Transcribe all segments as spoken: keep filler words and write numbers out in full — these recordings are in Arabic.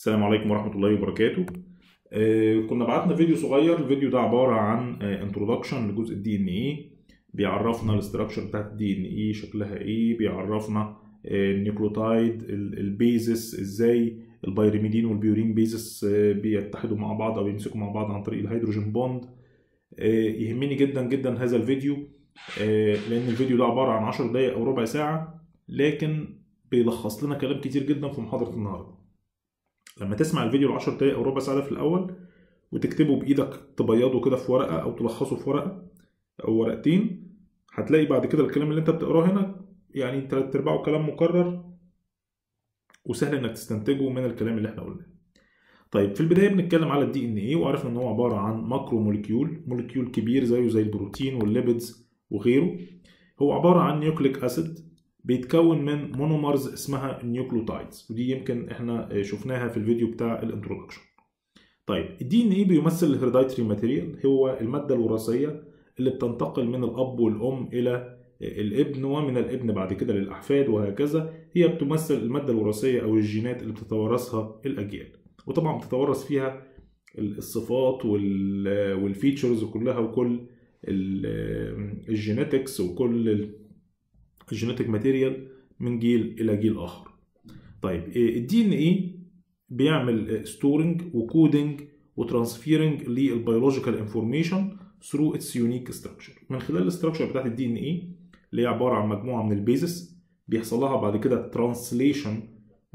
السلام عليكم ورحمة الله وبركاته. آه كنا بعتنا فيديو صغير. الفيديو ده عبارة عن انترودكشن آه لجزء الدي ان ايه، بيعرفنا الاستراكشر بتاعت الدي ان ايه شكلها ايه، بيعرفنا آه النيوكليوتايد، البيزس، ازاي البيريميدين والبيورين بيزس آه بيتحدوا مع بعض او بيمسكوا مع بعض عن طريق الهيدروجين بوند. آه يهمني جدا جدا هذا الفيديو آه لان الفيديو ده عبارة عن عشر دقايق او ربع ساعة، لكن بيلخص لنا كلام كتير جدا في محاضرة النهارده. لما تسمع الفيديو ال عشر دقايق او ربع ساعه في الاول وتكتبه بايدك، تبيضه كده في ورقه او تلخصه في ورقه او ورقتين، هتلاقي بعد كده الكلام اللي انت بتقراه هنا يعني تلات ارباعه كلام مكرر وسهل انك تستنتجه من الكلام اللي احنا قلناه. طيب في البدايه بنتكلم على الدي ان ايه، وعرفنا ان هو عباره عن ماكرو موليكيول، موليكيول كبير زيه زي البروتين والليبيدز وغيره. هو عباره عن نيوكليك اسيد بيتكون من مونومرز اسمها النيوكليوتايدز، ودي يمكن احنا شفناها في الفيديو بتاع الانترودكشن. طيب الدي ان ايه بيمثل الهيريدايتري ماتيريال، هو الماده الوراثيه اللي بتنتقل من الاب والام الى الابن ومن الابن بعد كده للاحفاد وهكذا. هي بتمثل الماده الوراثيه او الجينات اللي بتتوارثها الاجيال، وطبعا بتتورث فيها الصفات والفيتشرز كلها وكل الجينيتكس وكل الجينيتك ماتيريال من جيل الى جيل اخر. طيب الدي ان ايه بيعمل ستورنج وكودنج وترانسفيرنج للبيولوجيكال انفورميشن ثرو اتس يونيك ستراكشر. من خلال الاستراكشر بتاعت الدي ان ايه اللي هي عباره عن مجموعه من البيزس، بيحصل لها بعد كده ترانسليشن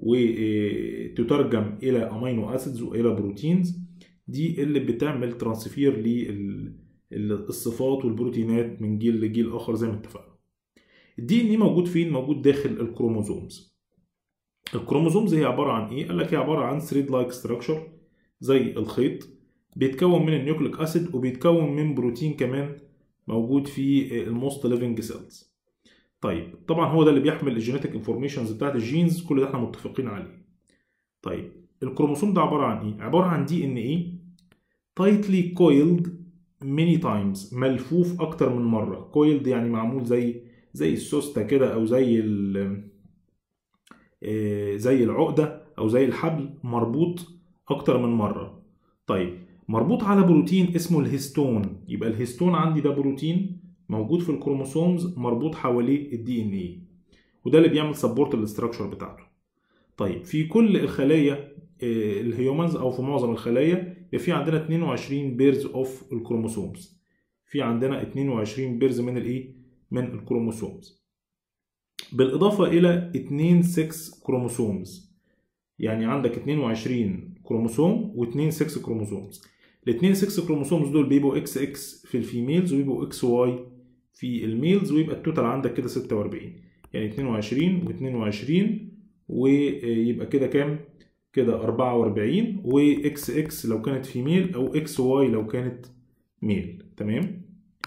وتترجم الى امينو اسيدز والى بروتينز، دي اللي بتعمل ترانسفير للصفات والبروتينات من جيل لجيل اخر زي ما اتفقنا. الدي ان ايه موجود فين؟ موجود داخل الكروموزومز. الكروموزومز هي عباره عن ايه؟ قال لك هي عباره عن ثريد لايك ستراكشر زي الخيط، بيتكون من النيوكليك اسيد وبيتكون من بروتين كمان موجود في الموست ليفنج سيلز. طيب طبعا هو ده اللي بيحمل الجينيتك انفورميشنز بتاعت الجينز، كل ده احنا متفقين عليه. طيب الكروموسوم ده عباره عن ايه؟ عباره عن دي ان ايه تايتلي كويلد ماني تايمز، ملفوف اكتر من مره. كويلد يعني معمول زي زي السوسته كده، او زي ال زي العقدة أو زي الحبل، مربوط أكتر من مرة. طيب مربوط على بروتين اسمه الهيستون، يبقى الهيستون عندي ده بروتين موجود في الكروموسومز مربوط حواليه الدي ان ايه، وده اللي بيعمل سبورت للاستراكشر بتاعته. طيب في كل الخلايا الهيومنز أو في معظم الخلايا يبقى في عندنا اتنين وعشرين بيرز اوف الكروموسومز، في عندنا اتنين وعشرين بيرز من الايه؟ من الكروموسومز، بالإضافة إلى اتنين ستة كروموسومز. يعني عندك اتنين وعشرين كروموسوم و2 ستة كروموسومز. الاتنين ستة كروموسومز دول بيبقوا اكس اكس في الفيميلز وبيبقوا اكس واي في الميلز، ويبقى التوتال عندك كده ستة واربعين. يعني اتنين وعشرين و22 ويبقى كده كام؟ كده اربعة واربعين، واكس اكس لو كانت فيميل او اكس واي لو كانت ميل. تمام؟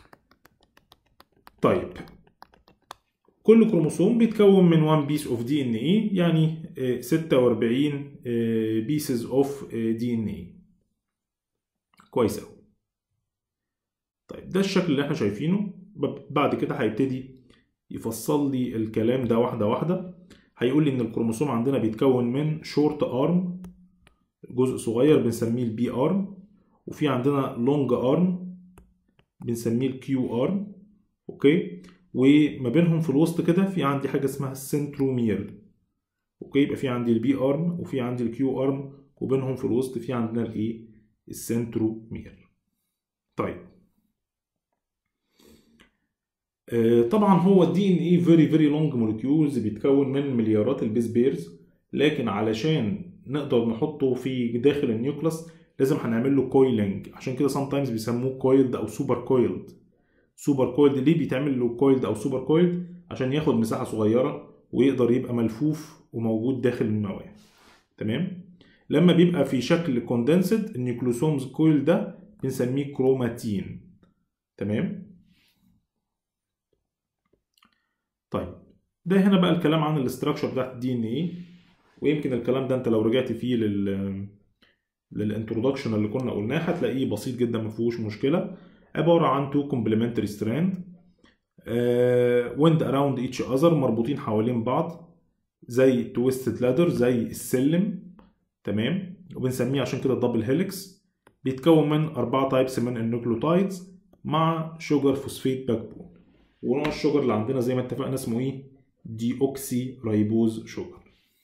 طيب كل كروموسوم بيتكون من واحد بيس اوف دي ان ايه، يعني ستة واربعين بيسز اوف دي ان ايه. كويس قوي. طيب ده الشكل اللي احنا شايفينه. بعد كده هيبتدي يفصل لي الكلام ده واحده واحده. هيقول لي ان الكروموسوم عندنا بيتكون من شورت ارم، جزء صغير بنسميه البي ارم، وفي عندنا لونج ارم بنسميه الكيو ارم. اوكي، وما بينهم في الوسط كده في عندي حاجه اسمها السنترومير. اوكي، يبقى في عندي البي ارم وفي عندي الكيو ارم، وبينهم في الوسط في عندنا الايه؟ السنترومير. طيب آه طبعا هو الدي ان ايه فيري فيري لونج موليكيولز، بيتكون من مليارات البيس بيرز، لكن علشان نقدر نحطه في داخل النيوكلس لازم هنعمل له كويلنج. عشان كده سام تايمز بيسموه كويلد او سوبر كويلد. سوبر كويلد ليه بيتعمل له كويلد او سوبر كويلد؟ عشان ياخد مساحه صغيره ويقدر يبقى ملفوف وموجود داخل النواه. تمام؟ لما بيبقى في شكل كوندنسد النيوكلوسومز كويل ده بنسميه كروماتين. تمام؟ طيب ده هنا بقى الكلام عن الاستراكشر بتاعت الدي ان ايه، ويمكن الكلام ده انت لو رجعت فيه لل للانترودكشن اللي كنا قلناه هتلاقيه بسيط جدا ما فيهوش مشكله. عباره عن تو كومبلمنتري ستراند ويند اراوند ايتش اذر، مربوطين حوالين بعض زي تويستد لادر، زي السلم. تمام، وبنسميه عشان كده الدبل هيليكس. بيتكون من أربعة تايبس من النيوكليوتايدز مع شوجر فوسفيت باك بون. ونوع الشوجر اللي عندنا زي ما اتفقنا اسمه ايه؟ دي اوكسي رايبوز شوجر.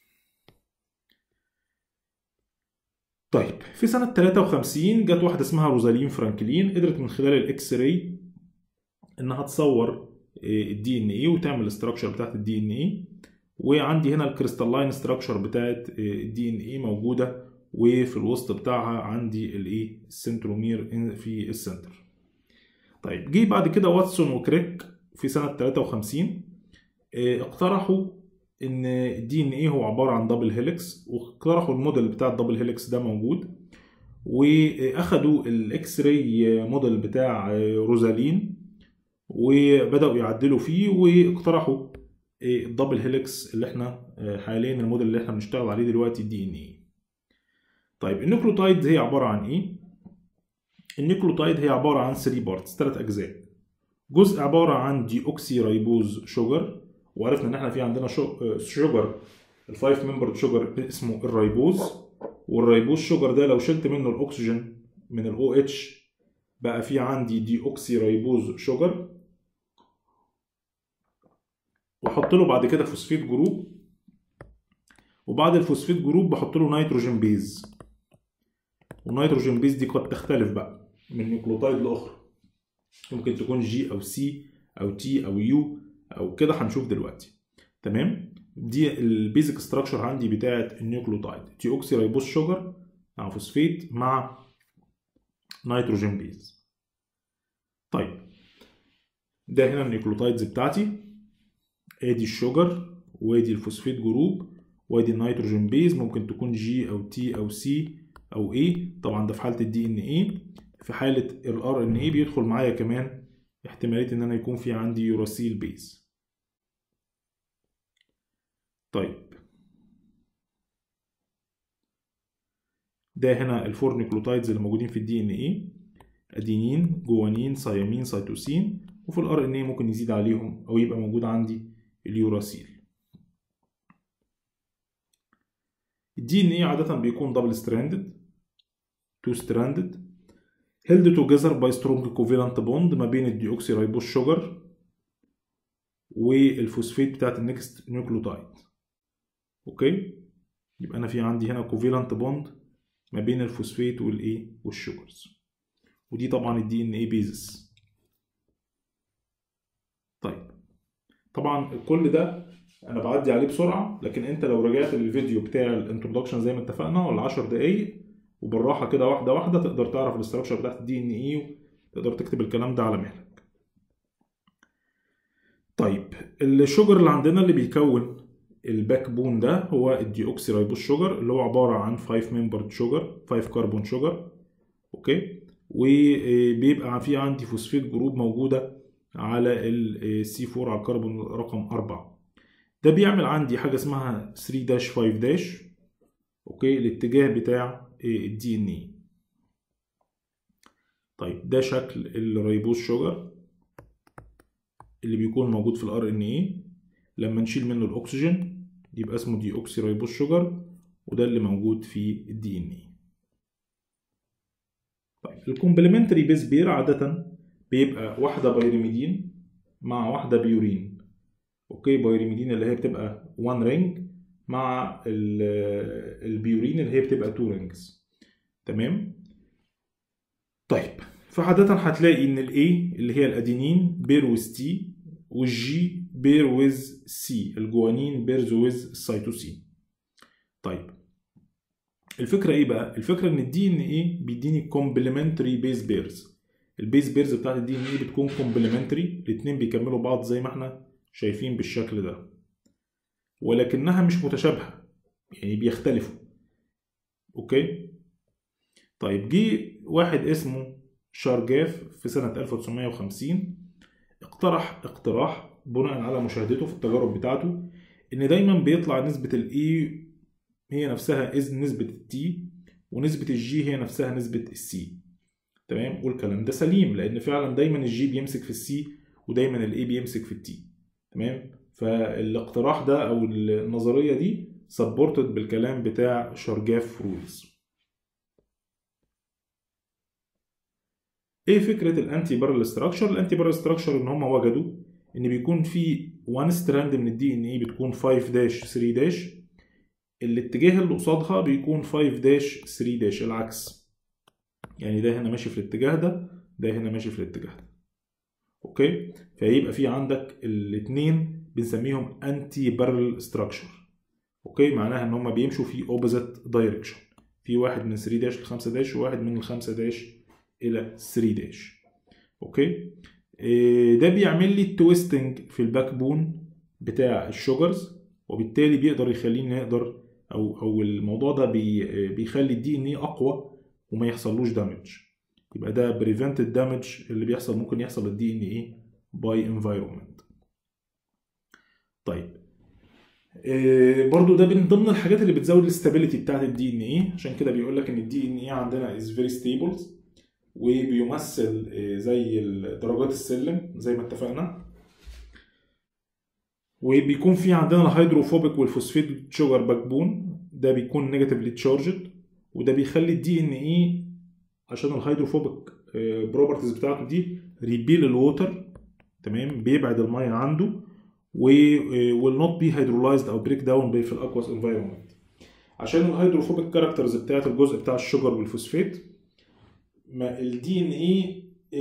طيب في سنة تلاتة وخمسين جت واحدة اسمها روزالين فرانكلين، قدرت من خلال الاكس راي انها تصور الدي ان ايه وتعمل الاستراكشر بتاعت الدي ان ايه. وعندي هنا الكريستالين ستراكشر بتاعت الدي ان ايه موجودة، وفي الوسط بتاعها عندي الايه؟ السنترومير في السنتر. طيب جه بعد كده واتسون وكريك في سنة تلاتة وخمسين اقترحوا ان الدي ان ايه هو عبارة عن دبل هيليكس، واقترحوا الموديل بتاع الدبل هيليكس ده موجود، واخدوا الاكس راي موديل بتاع روزالين وبدأوا يعدلوا فيه، واقترحوا الدبل هيليكس اللي احنا حاليا الموديل اللي احنا بنشتغل عليه دلوقتي الدي ان ايه. طيب النيوكليوتايد هي عبارة عن ايه؟ النيوكليوتايد هي عبارة عن ثلاثة بارتس، ثلاث اجزاء. جزء عبارة عن دي اوكسي رايبوز شوجر، وعرفنا ان احنا في عندنا شوجر الفايف ممبر شوجر اسمه الرايبوز، والرايبوز شوجر ده لو شلت منه الاكسجين من الاو اتش بقى في عندي دي اوكسي رايبوز شوجر، واحط له بعد كده فوسفيت جروب، وبعد الفوسفيت جروب بحط له نيتروجين بيز. والنيتروجين بيز دي قد تختلف بقى من نيوكليوتايد لاخرى، ممكن تكون جي او سي او تي او يو او كده، هنشوف دلوقتي. تمام، دي البيزك ستراكشر عندي بتاعه النيوكليوتايد، دي اوكسي رايبوز شوجر مع فوسفيت مع نيتروجين بيز. طيب ده هنا النيوكليوتايدز بتاعتي، ادي الشوجر وادي الفوسفيت جروب وادي النيتروجين بيز، ممكن تكون جي او تي او سي او اي، طبعا ده في حاله الدي ان اي. في حاله الار ان اي بيدخل معايا كمان احتماليه ان انا يكون في عندي يوراسيل بيز. طيب ده هنا الفور نيوكليوتايدز اللي موجودين في الدي ان اي، ادينين جوانين ثيامين سيتوسين، وفي الار ان اي ممكن يزيد عليهم او يبقى موجود عندي اليوراسيل. الدي ان اي عاده بيكون دبل ستراندد، تو ستراندد held together by strong covalent bond ما بين الديوكسي رايبوز شوجر والفوسفيت بتاعت النكست نيوكليوتايد. اوكي، يبقى انا في عندي هنا covalent bond ما بين الفوسفيت والايه والشوجرز، ودي طبعا الدي ان اي بيزس. طيب طبعا كل ده انا بعدي عليه بسرعه، لكن انت لو رجعت للفيديو بتاع الانترودكشن زي ما اتفقنا ولا عشر دقايق وبالراحه كده واحده واحده تقدر تعرف الاستراكشر بتاعت الدي ان اي وتقدر تكتب الكلام ده على مهلك. طيب الشوجر اللي عندنا اللي بيكون الباك بون ده هو الديوكسي رايبوز شوجر، اللي هو عباره عن خمسة ممبرد شوجر، خمسة كربون شوجر. اوكي، وبيبقى في عندي فوسفيت جروب موجوده على السي أربعة على الكربون رقم أربعة. ده بيعمل عندي حاجه اسمها ثلاثة خمسة. اوكي، الاتجاه بتاع الدي ان اي. طيب ده شكل الرايبوز شوجر اللي بيكون موجود في الار ان اي، لما نشيل منه الاكسجين يبقى اسمه دي اوكسي رايبوز شوجر، وده اللي موجود في الدي ان اي. طيب الكومبلمنتري بيز بير عاده بيبقى واحده بايريميدين مع واحده بيورين. اوكي، بايريميدين اللي هي بتبقى واحد رينج مع البيورين اللي هي بتبقى اتنين رينجز. تمام. طيب فعادة هتلاقي ان الاي اللي هي الادينين بير ويز تي، والجي بير ويز سي، الجوانين بيرز ويز السيتوسين. طيب الفكره ايه بقى؟ الفكره ان الدي ان ايه بيديني كومبلمنتري بيز بيرز. البيز بيرز بتاعت الدي ان ايه بتكون كومبلمنتري، الاثنين بيكملوا بعض زي ما احنا شايفين بالشكل ده، ولكنها مش متشابهه، يعني بيختلفوا. اوكي. طيب جه واحد اسمه شارجاف في سنة ألف وتسعمية وخمسين اقترح اقتراح بناء على مشاهدته في التجارب بتاعته، ان دايما بيطلع نسبة الاي هي نفسها نسبة التي، ونسبة الجي هي نفسها نسبة السي. تمام، والكلام ده سليم لان فعلا دايما الجي بيمسك في السي ودايما الاي بيمسك في التي. تمام، فالاقتراح ده او النظرية دي سبورتد بالكلام بتاع شارجاف رولز. ايه فكره الانتي بارل ستراكشر؟ الانتي بارل ستراكشر ان هم وجدوا ان بيكون في وان ستراند من الدي ان اي بتكون خمسة داش ثلاثة داش، الاتجاه اللي قصادها بيكون خمسة داش ثلاثة داش، العكس. يعني ده هنا ماشي في الاتجاه ده، ده هنا ماشي في الاتجاه ده. اوكي، فيبقى في عندك الاثنين بنسميهم انتي بارل ستراكشر. اوكي، معناها ان هم بيمشوا في اوبوزيت دايركشن، في واحد من ثلاثة داش ل خمسة داش وواحد من ال خمسة داش الى ثلاثة داش. اوكي، إيه ده بيعمل لي تويستنج في الباك بون بتاع الشوجرز، وبالتالي بيقدر يخليني نقدر او او الموضوع ده بي بيخلي الدي ان اي اقوى وما يحصلوش دامج. يبقى ده بريفنت الدامج اللي بيحصل ممكن يحصل للدي ان اي باي انفايرمنت. طيب إيه برضو ده من ضمن الحاجات اللي بتزود الاستابيليتي بتاعت الدي ان اي، عشان كده بيقول لك ان الدي ان اي عندنا از فيري ستيبل، وبيمثل زي درجات السلم زي ما اتفقنا. وبيكون في عندنا الهيدروفوبيك والفوسفيد شوجر باك بون، ده بيكون نيجاتيفلي تشارجد، وده بيخلي الدي ان اي عشان الهيدروفوبيك بروبرتيز بتاعته دي ريبيل الووتر، تمام، بيبعد الميه عنده، و will not be hydrolyzed او بريك داون في الاكواس انفايرمنت. عشان الهيدروفوبيك كاركترز بتاعت الجزء بتاع الشوجر والفوسفيت، الدي ان اي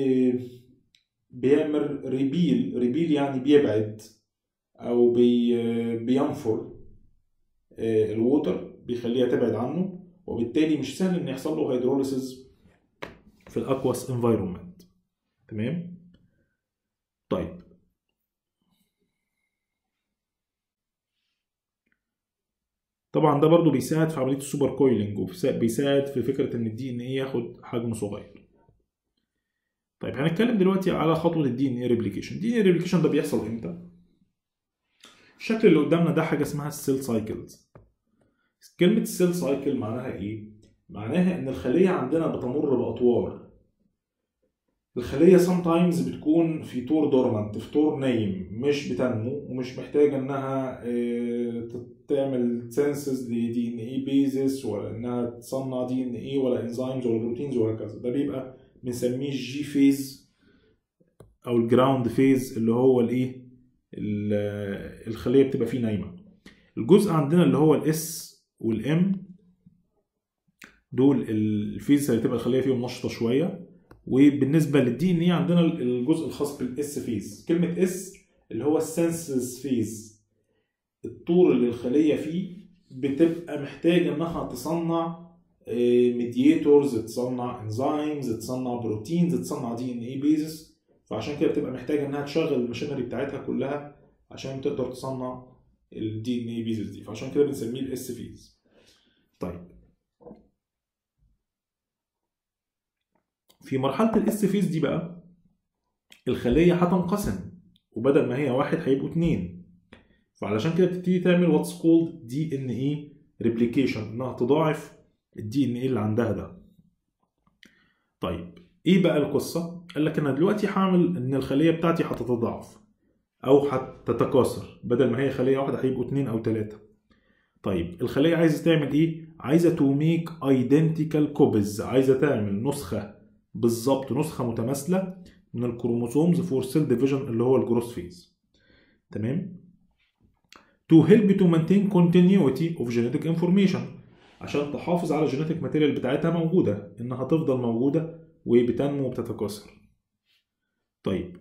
بيعمل ريبيل، ريبيل يعني بيبعد او بي بينفر الووتر، بيخليها تبعد عنه، وبالتالي مش سهل ان يحصل له هيدروليسيس في الاكواس انفايرمنت. تمام. طيب طبعا ده برضو بيساعد في عمليه السوبر كويلنج، وبيساعد في فكره ان الدي ان اي ياخد حجم صغير. طيب هنتكلم دلوقتي على خطوه الدي ان اي ريبليكيشن. الدي ان اي ريبليكيشن ده بيحصل امتى؟ الشكل اللي قدامنا ده حاجه اسمها السيل سايكلز. كلمه السيل سايكل معناها ايه؟ معناها ان الخليه عندنا بتمر باطوار. الخليه sometimes بتكون في طور دورمنت، في طور نايم، مش بتنمو ومش محتاجه انها تعمل سينسز لدي ان اي بيزس، ولا انها تصنع دي ان اي ولا انزيمز ولا بروتينز وهكذا. ده بيبقى بنسميه الجي فيز او الجراوند فيز، اللي هو الايه، الخليه بتبقى فيه نايمه. الجزء عندنا اللي هو الاس والام، دول الفيز اللي تبقى الخليه فيهم نشطه شويه. وبالنسبه للدي ان اي عندنا الجزء الخاص بالاس فيز. كلمه اس اللي هو السنسز فيز، الطور اللي الخليه فيه بتبقى محتاجه انها تصنع ميدياتورز، تصنع انزيمز، تصنع بروتينز، تصنع دي ان اي بيزس. فعشان كده بتبقى محتاجه انها تشغل الماشينري بتاعتها كلها عشان تقدر تصنع الدي ان اي بيزس دي، فعشان كده بنسميه الاس فيز. طيب في مرحله الاس فيز دي بقى الخليه هتنقسم، وبدل ما هي واحد هيبقوا اتنين. فعلشان كده بتبتدي تعمل واتس كولد دي ان اي ريبليكيشن، انها تضاعف الدي ان اي اللي عندها ده. طيب ايه بقى القصه؟ قال لك انا دلوقتي هعمل ان الخليه بتاعتي هتتضاعف او هتتكاثر، بدل ما هي خليه واحده هيبقوا اتنين او تلاته. طيب الخليه عايزه تعمل ايه؟ عايزه تو ميك ايدنتيكال كوبيز، عايزه تعمل نسخه بالظبط، نسخه متماثله من الكروموسومز فور سيل ديفيجن اللي هو الجروث فيز. تمام؟ to help to maintain continuity of genetic information، عشان تحافظ على الجينيتك ماتيريال بتاعتها موجوده، انها تفضل موجوده وبتنمو وبتتكاثر. طيب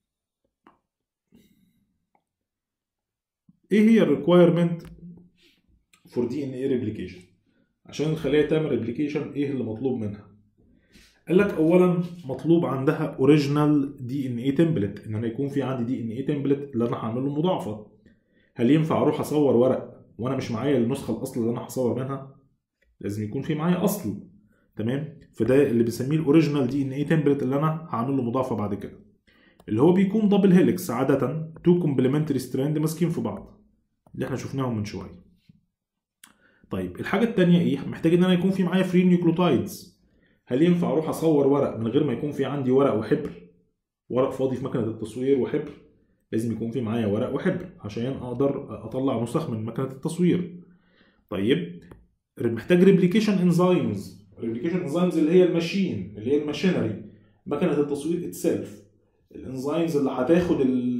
ايه هي الريكوايرمنت فور دي ان اي ريبليكيشن؟ عشان الخليه تعمل ريبليكيشن ايه اللي مطلوب منها؟ قال لك اولا مطلوب عندها اوريجينال دي ان اي تمبلت، ان انا يكون في عندي دي ان اي تمبلت اللي انا هعمل له مضاعفه. هل ينفع اروح اصور ورق وانا مش معايا النسخه الاصل اللي انا هصور منها؟ لازم يكون في معايا اصل. تمام؟ فده اللي بنسميه الاوريجينال دي ان اي تمبلت اللي انا هعمل له مضاعفه بعد كده، اللي هو بيكون دبل هيليكس، عاده تو كومبلمنتري ستراند ماسكين في بعض اللي احنا شفناهم من شويه. طيب الحاجه الثانيه ايه؟ محتاج ان انا يكون في معايا فري نيوكليوتايدز. هل ينفع اروح اصور ورق من غير ما يكون في عندي ورق وحبر، ورق فاضي في مكنه التصوير وحبر؟ لازم يكون في معايا ورق وحبر عشان اقدر اطلع نسخ من مكنه التصوير. طيب محتاج ريبليكيشن انزيمز. ريبليكيشن انزيمز اللي هي الماشين، اللي هي الماشينري، مكنه التصوير اتسلف. الانزيمز اللي هتاخد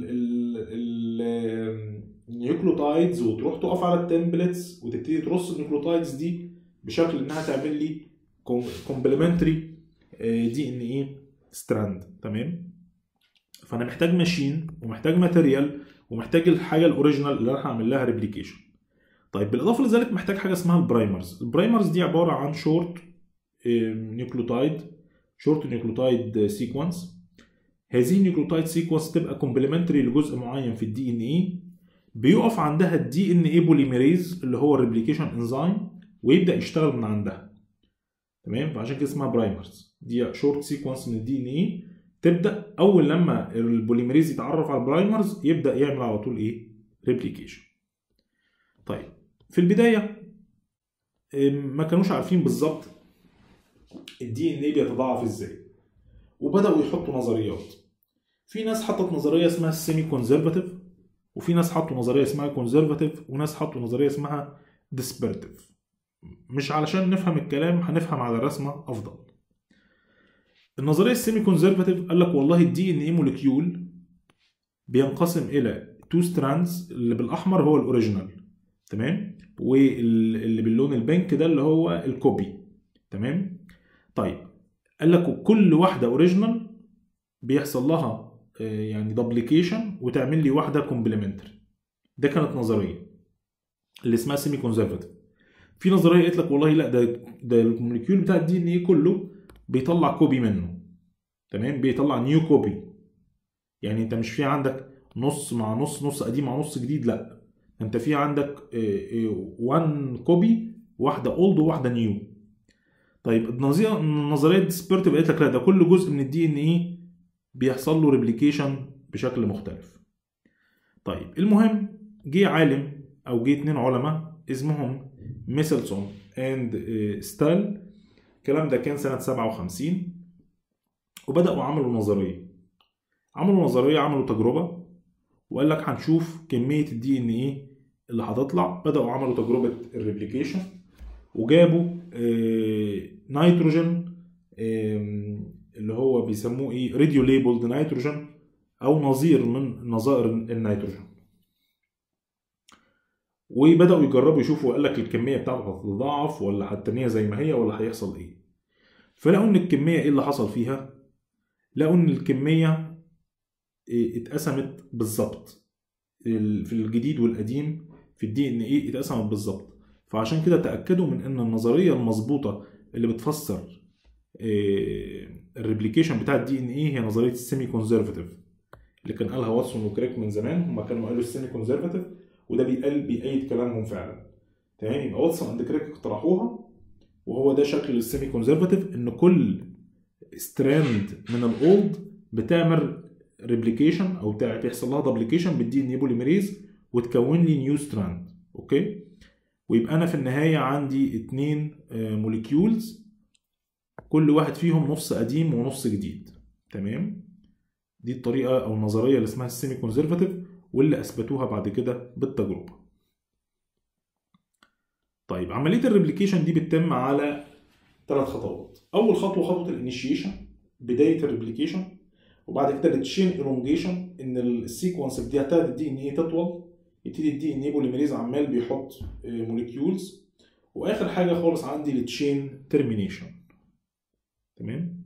النيوكليوتايدز وتروح تقف على التمبلتس وتبتدي ترص النيوكليوتايدز دي بشكل انها تعمل لي كومبلمنتري دي ان ايه ستراند. تمام. فانا محتاج ماشين ومحتاج ماتيريال ومحتاج الحاجه الاوريجينال اللي انا هعمل لها ريبليكيشن. طيب بالاضافه لذلك محتاج حاجه اسمها البرايمرز. البرايمرز دي عباره عن شورت نيوكليوتايد شورت نيوكليوتايد سيكونس. هذه النيوكليوتايد سيكونس تبقى كومبلمنتري لجزء معين في الدي ان اي، بيقف عندها الدي ان اي بوليميريز اللي هو الريبليكيشن انزيم ويبدا يشتغل من عندها. تمام. فعشان كده اسمها برايمرز. دي شورت سيكونس من الدي ان اي تبدا اول لما البوليميريز يتعرف على البرايمرز يبدا يعمل على طول ايه؟ ريبليكيشن. طيب في البدايه ما كانوش عارفين بالظبط الدي ان اي بيتضاعف ازاي، وبداوا يحطوا نظريات. في ناس حطت نظريه اسمها السيمي كونزرفاتيف، وفي ناس حطوا نظريه اسمها كونزرفاتيف، وناس حطوا نظريه اسمها ديسبرتيف. مش علشان نفهم الكلام، هنفهم على الرسمه افضل. النظريه السيمي كونزرفاتيف قال لك والله الدي ان اي موليكيول بينقسم الى تو ستراندز، اللي بالاحمر هو الاوريجينال، تمام، واللي باللون البنك ده اللي هو الكوبي. تمام. طيب قال لك كل واحده اوريجينال بيحصل لها يعني دبليكيشن وتعمل لي واحده كومبلمنتري. ده كانت نظريه اللي اسمها سيمي كونزرفاتيف. في نظريه قالت لك والله لا، ده ده الموليكيول بتاع الدي ان اي كله بيطلع كوبي منه. تمام. بيطلع نيو كوبي. يعني انت مش في عندك نص مع نص، نص قديم مع نص جديد، لا، انت في عندك وان كوبي، واحده اولد وواحده نيو. طيب النظريه الديسبرتيف قالت لك لا، ده كل جزء من الدي ان اي بيحصل له ريبليكيشن بشكل مختلف. طيب المهم جه عالم او جه اتنين علماء اسمهم ميسلسون اند ستال. الكلام ده كان سنه سبعة وخمسين، وبداوا عملوا نظريه. عملوا نظريه عملوا تجربه، وقال لك هنشوف كميه الدي ان ايه اللي هتطلع. بداوا عملوا تجربه الريبليكيشن، وجابوا نيتروجين اللي هو بيسموه ايه راديو ليبلد نيتروجين، او نظير من نظائر النيتروجين، وبداوا يجربوا يشوفوا. قال لك الكميه بتاعته هتتضاعف ولا هتتنيها زي ما هي ولا هيحصل ايه. فلقوا ان الكميه ايه اللي حصل فيها؟ لقوا ان الكميه اتقسمت بالظبط في الجديد والقديم في الدي ان ايه، اتقسمت بالظبط. فعشان كده تاكدوا من ان النظريه المظبوطه اللي بتفسر الريبليكيشن بتاع الدي ان ايه هي نظريه السيمي كونزرفاتيف اللي كان قالها واتسون وكريك من زمان. هم كانوا قالوا السيمي كونزرفاتيف، وده بيقل بيأيد كلامهم فعلا. تمام. يبقى واتسون اند كريك اقترحوها، وهو ده شكل السيمي كونزرفاتيف، ان كل ستراند من الاولد بتعمل ريبليكيشن او بيحصل لها دبليكيشن بالدي ان اي بوليميريز وتكون لي نيو ستراند. اوكي. ويبقى انا في النهايه عندي اتنين موليكيولز كل واحد فيهم نص قديم ونص جديد. تمام. دي الطريقه او النظريه اللي اسمها السيمي كونزرفاتيف، واللي اثبتوها بعد كده بالتجربه. طيب عمليه الريبليكيشن دي بتتم على ثلاث خطوات. اول خطوه خطوه الانيشيشن، بدايه الريبليكيشن، وبعد كده التشين ايلونجيشن، ان السيكونس بتاعت الدي ان اي تطول، يبتدي الدي ان اي بوليميريز عمال بيحط موليكيولز، واخر حاجه خالص عندي التشين ترمينيشن. تمام.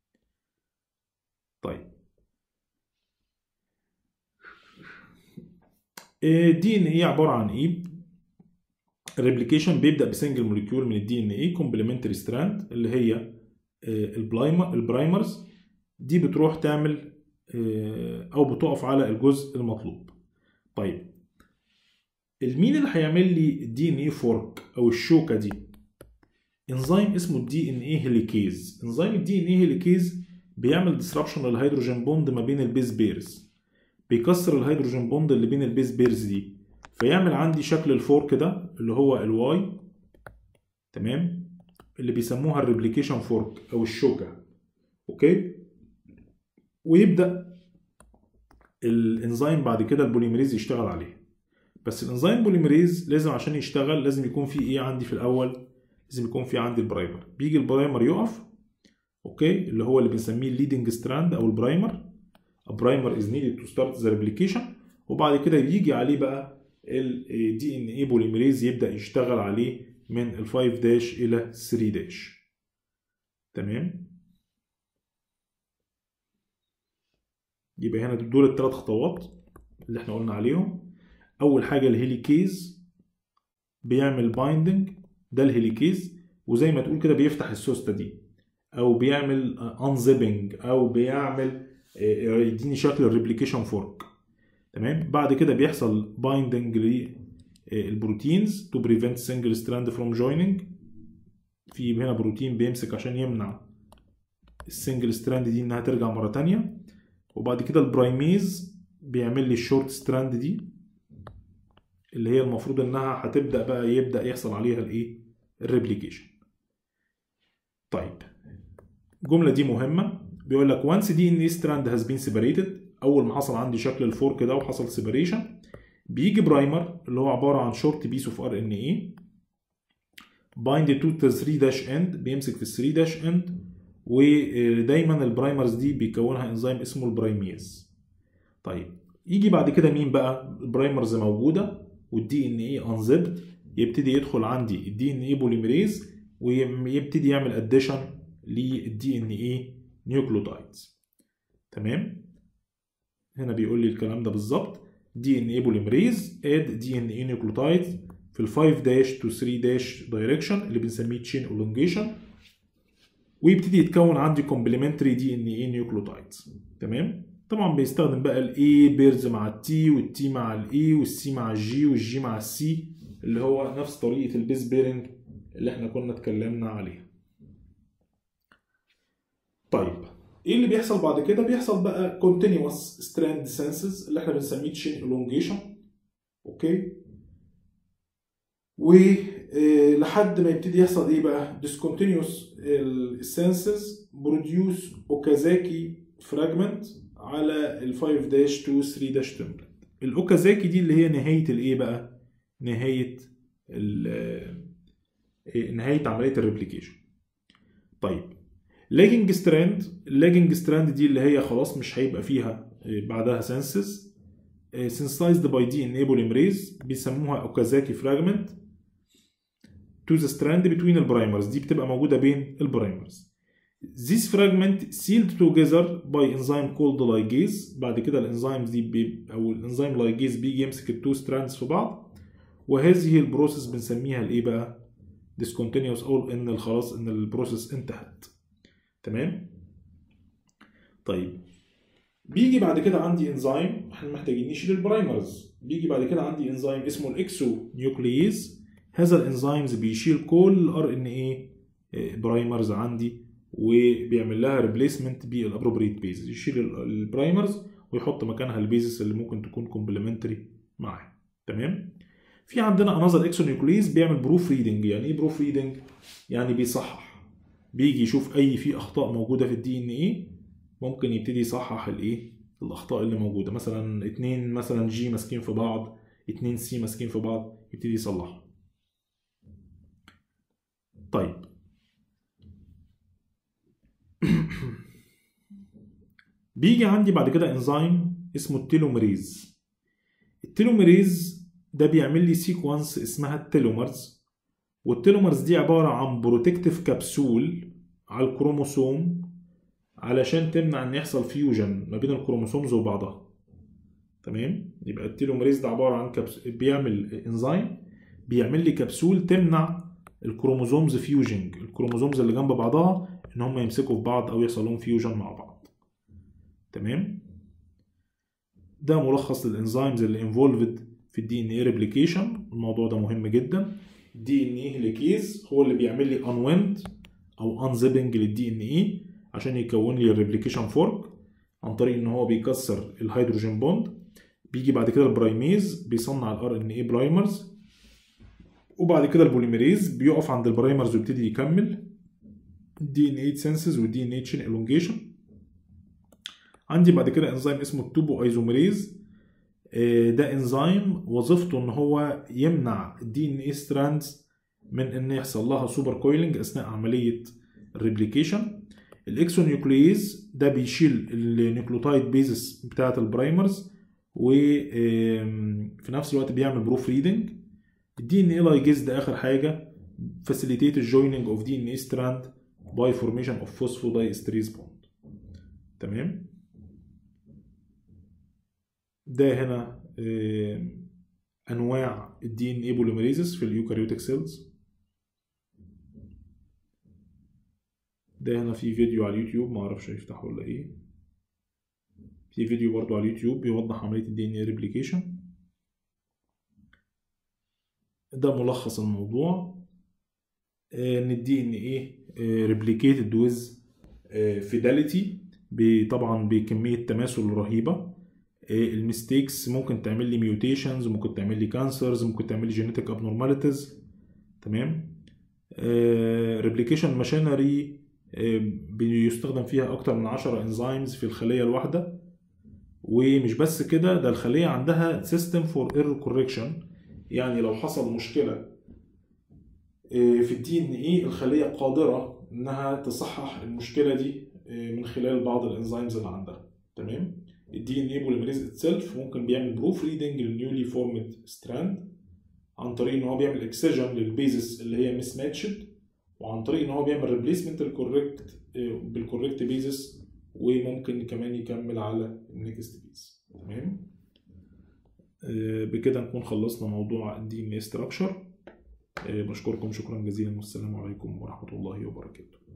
طيب الدي ان اي عباره عن ايه؟ الريبليكيشن بيبدا بسنجل موليكيول من الدي ان اي كومبلمنتري ستراند اللي هي البرايمرز. دي بتروح تعمل او بتقف على الجزء المطلوب. طيب المين اللي هيعمل لي الدي ان اي فورك او الشوكه دي؟ انزيم اسمه الدي ان اي هيليكيز. انزيم الدي ان اي هيليكيز بيعمل ديسربشن للهيدروجين بوند ما بين البيز بيرز، بيكسر الهيدروجين بوند اللي بين البيز بيرز دي، فيعمل عندي شكل الفورك ده اللي هو الواي. تمام. اللي بيسموها الريبليكيشن فورك او الشوكه. اوكي. ويبدا الانزيم بعد كده البوليميريز يشتغل عليه. بس الانزيم بوليميريز لازم عشان يشتغل لازم يكون في ايه عندي في الاول؟ لازم يكون في عندي البرايمر. بيجي البرايمر يقف، اوكي، اللي هو اللي بنسميه الليدنج ستراند او البرايمر. البرايمر از نيدد تو ستارت ذا ريبليكيشن، وبعد كده بيجي عليه بقى الدي ان اي بوليميريز يبدا يشتغل عليه من ال خمسة داش الى ثلاثة داش. تمام. يبقى هنا دول الثلاث خطوات اللي احنا قلنا عليهم. اول حاجه الهيليكيز بيعمل بايندنج، ده الهيليكيز، وزي ما تقول كده بيفتح السوسته دي او بيعمل انزيبنج او بيعمل يديني شكل الريبليكيشن فورك. تمام. بعد كده بيحصل بايندنج للبروتينز تو بريفنت سنجل ستراند فروم جويننج. في هنا بروتين بيمسك عشان يمنع السنجل ستراند دي انها ترجع مره ثانيه. وبعد كده البرايميز بيعمل لي الشورت ستراند دي اللي هي المفروض انها هتبدا بقى يبدا يحصل عليها الايه؟ الريبليكيشن. طيب الجمله دي مهمه، بيقول لك once دي ان اي strand has been separated، اول ما حصل عندي شكل الفورك ده وحصل سيبريشن، بيجي برايمر اللي هو عباره عن شورت بيس اوف ار ان اي بايند تو ثلاثة داش اند، بيمسك في ال ثلاثة داش اند، ودايما البرايمرز دي بيكونها انزيم اسمه البرايميز. طيب يجي بعد كده مين بقى؟ البرايمرز موجوده والدي ان اي انزبد، يبتدي يدخل عندي الدي ان اي بوليميريز ويبتدي يعمل اديشن للدي ان اي نيوكليوتايدز. تمام. هنا بيقول لي الكلام ده بالظبط، دي ان اي بوليميريز اد دي ان اي نيوكليوتايدز في ال خمسة داش تو ثلاثة داش دايركشن اللي بنسميه تشين اولونجيشن، ويبتدي يتكون عندي كومبلمنتري دي ان اي نيوكليوتايدز. تمام. طبعا بيستخدم بقى الاي بيرز مع التي والتي مع الاي والسي مع الجي والجي مع السي، اللي هو نفس طريقه البيس بيرنج اللي احنا كنا اتكلمنا عليها. طيب ايه اللي بيحصل بعد كده؟ بيحصل بقى continuous strand senses اللي احنا بنسميه chain elongation. اوكي. ولحد ما يبتدي يحصل ايه بقى؟ discontinuous senses produce اوكازاكي fragment على ال خمسة داش تو ثلاثة داش template. الاوكازاكي دي اللي هي نهايه الايه بقى؟ نهايه نهايه عمليه الريبليكيشن. طيب لاجنج ستراند، اللاجنج ستراند دي اللي هي خلاص مش هيبقى فيها بعدها سنسز، سنسايزد باي دي ان اي بوليمريز، بيسموها اوكازاكي فراجمنت تو ذا ستراند بتوين البرايمرز، دي بتبقى موجوده بين البرايمرز. This fragment sealed together by enzyme called ligase. بعد كده الانزيمز دي بي او الانزيم لايجيز بيجي يمسك التو ستراندز في بعض، وهذه البروسيس بنسميها الايه بقى؟ discontinuous، او ان خلاص ان البروسيس انتهت. تمام. طيب بيجي بعد كده عندي انزيم، احنا محتاجين نشيل البرايمرز، بيجي بعد كده عندي انزيم اسمه الاكسو نيوكلييز. هذا الانزيمز بيشيل كل الار ان اي برايمرز عندي وبيعمل لها ريبليسمنت بالابروبريت بيزز، يشيل البرايمرز ويحط مكانها البيزز اللي ممكن تكون كومبلمنتري معاه. تمام. في عندنا انذر اكسو نيوكلييز بيعمل بروف ريدنج. يعني ايه بروف ريدنج؟ يعني بيصحح، بيجي يشوف اي في اخطاء موجوده في الدي ان ايه، ممكن يبتدي يصحح الايه؟ الاخطاء اللي موجوده، مثلا اتنين مثلا جي ماسكين في بعض، اتنين سي ماسكين في بعض، يبتدي يصلحها. طيب بيجي عندي بعد كده انزيم اسمه التيلوميريز. التيلوميريز ده بيعمل لي سيكونس اسمها التيلومرز، والتيلومرز دي عباره عن بروتكتيف كبسول على الكروموسوم علشان تمنع ان يحصل فيوجن ما بين الكروموسومز وبعضها. تمام. يبقى التيلوميريز ده عباره عن كبس... بيعمل انزيم بيعمل لي كبسول تمنع الكروموسومز فيوجنج، الكروموسومز اللي جنب بعضها ان هم يمسكوا في بعض او يحصل لهم فيوجن مع بعض. تمام. ده ملخص للانزيمز اللي انفولفد في الدي ان اي ريبليكيشن. الموضوع ده مهم جدا. الدي ان اي هيليكيز هو اللي بيعمل لي انويند او انزيبنج للدي ان اي عشان يكون لي الريبليكيشن فورك عن طريق ان هو بيكسر الهيدروجين بوند. بيجي بعد كده البرايميز بيصنع الار ان اي برايمرز، وبعد كده البوليميريز بيقف عند البرايمرز ويبتدي يكمل دي ان اي سينسز والدي ان اي تشين الونجيشن. عندي بعد كده انزيم اسمه التوبو ايزوميريز ده انزيم وظيفته ان هو يمنع الدي ان اي ستراندز من ان يحصل لها سوبر كويلنج اثناء عمليه الريبليكيشن. الاكسونيوكليز ده بيشيل النيوكليوتايد بيزس بتاعه البرايمرز وفي نفس الوقت بيعمل بروف ريدنج. الدي ان اي لايجيز ده اخر حاجه facilitate joining of دي ان اي strand by formation of phosphodiesterase bond. تمام. ده هنا انواع الدي ان اي بوليميريزز في اليوكاريوتيك سيلز. ده هنا في فيديو على اليوتيوب، ما اعرفش هيفتحه ولا ايه. في فيديو برضو على اليوتيوب بيوضح عمليه الدي ان اي ريبليكيشن. ده ملخص الموضوع، ان الدي ان اي ريبليكيتد ويز فيداليتي، طبعا بكميه تماثل رهيبه. الميستيكس ممكن تعمل لي ميوتيشنز، ممكن تعمل لي كانسرز، ممكن تعمل لي جينيتك ابنورماليتيز. تمام. ريبليكيشن ماشينري بيستخدم فيها اكتر من عشرة انزيمز في الخليه الواحده. ومش بس كده، ده الخليه عندها سيستم فور ايرور كوركشن، يعني لو حصل مشكله في الدي ان اي الخليه قادره انها تصحح المشكله دي من خلال بعض الانزيمز اللي عندها. تمام. الدي ان اي بوليميريز اتسلف ممكن بيعمل بروف ريدنج للنيولي فورمد ستراند عن طريق ان هو بيعمل اكسجن للبيزس اللي هي مس ماتشد، وعن طريق ان هو بيعمل ريبليسمنت الكوريكت بالكوريكت بيزس، وممكن كمان يكمل على النكست بيز. تمام. بكده نكون خلصنا موضوع الدي ان اي ستراكشر. بشكركم شكرا جزيلا، والسلام عليكم ورحمه الله وبركاته.